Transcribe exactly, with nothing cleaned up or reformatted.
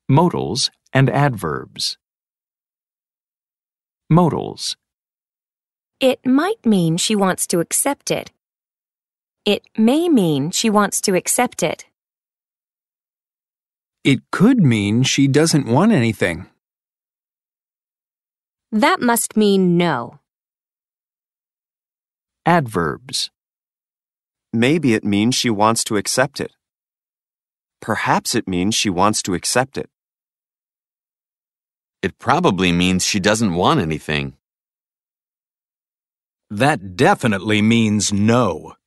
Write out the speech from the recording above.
Modals and adverbs. Modals. It might mean she wants to accept it. It may mean she wants to accept it. It could mean she doesn't want anything. That must mean no. Adverbs. Maybe it means she wants to accept it. Perhaps it means she wants to accept it. It probably means she doesn't want anything. That definitely means no.